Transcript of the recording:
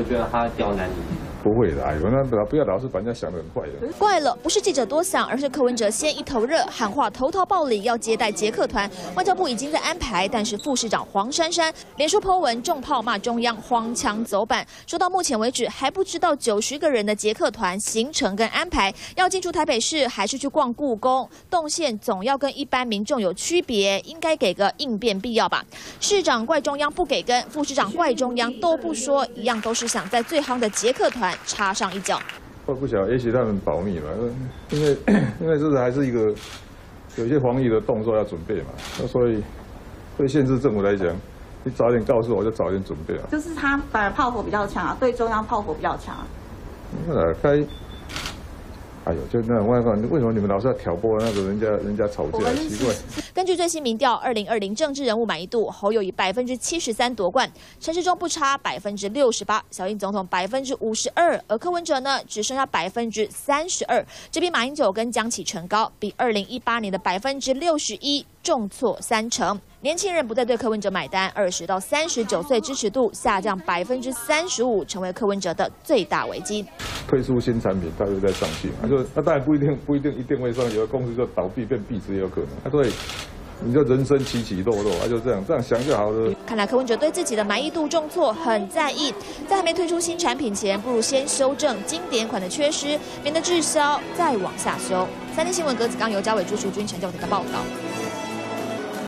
觉得他刁难你？ 不会的，哎呦，那不要老是把人家想得很坏的。 怪了，不是记者多想，而是柯文哲先一头热，喊话投桃报李要接待捷克团。外交部已经在安排，但是副市长黄珊珊脸书 po 文重炮骂中央荒腔走板，说到目前为止还不知道90个人的捷克团行程跟安排，要进出台北市还是去逛故宫，动线总要跟一般民众有区别，应该给个应变必要吧。市长怪中央不给跟，副市长怪中央都不说，一样都是想在最夯的捷克团 插上一脚， 我不晓得，也许他们保密嘛，因为这还是一个有一些防疫的动作要准备嘛，那所以对县市政府来讲，你早点告诉我，就早点准备啊。 就是他反而炮火比较强啊，对中央炮火比较强啊。 哎呦，就那种外放，为什么你们老是要挑拨那个人家吵架？奇怪。 根据最新民调，2020政治人物满意度，侯友宜73%夺冠，陈时中不差68%，小英总统52%，而柯文哲呢只剩下32%，这比马英九跟江启臣高，比2018年的61%重挫3成。年轻人不再对柯文哲买单，20到39岁支持度下降35%，成为柯文哲的最大危机。 推出新产品，它就在上去，那当然不一定一定会上，有的公司就倒闭变壁纸也有可能。所以你就人生起起落落，就这样想就好了。 看来柯文哲对自己的满意度重挫很在意，在还没推出新产品前，不如先修正经典款的缺失，免得滞销再往下修。3立新闻格子刚由嘉伟、朱淑君、陈教廷的报道。